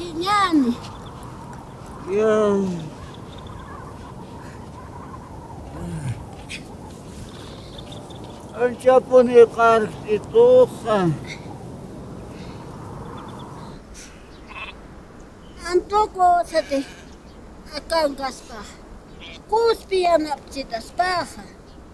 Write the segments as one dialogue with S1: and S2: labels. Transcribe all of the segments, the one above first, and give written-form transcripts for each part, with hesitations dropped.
S1: Kinyani.
S2: Ya. Anca ni kar itu kan.
S1: Antoko sate akan gaspa. Kuspian apcitas paha.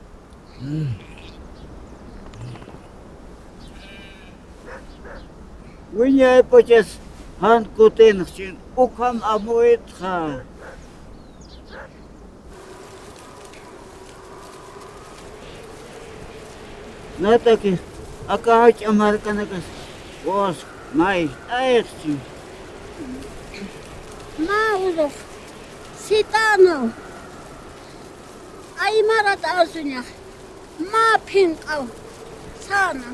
S2: Wiñaypacha hankutinqchin ukham amuitqa. Nataki akahach amarkanakas was mai airchi.
S1: Mauro sitano. Aymarat asunya. Ma pinkau sana.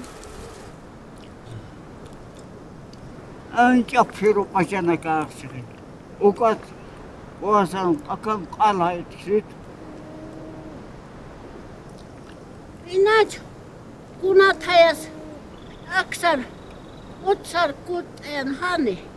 S2: Anca phiru pachana kaaqchik. Ukat wasan akan qalait.
S1: Inach kuna thayas aksar utsar kut en hani.